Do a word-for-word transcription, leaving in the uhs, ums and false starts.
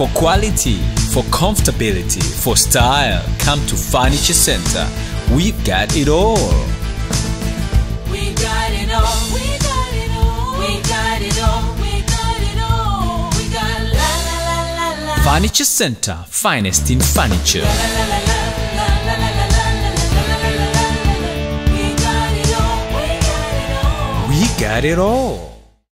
For quality, for comfortability, for style, come to Furniture Centre. We've got it all. We got it all. We got it all. We got it all. We got it all. We got la la la la la. Furniture Centre, finest in furniture. La la la la la la la la la la la la la la. We got it all. We got it all. We got it all.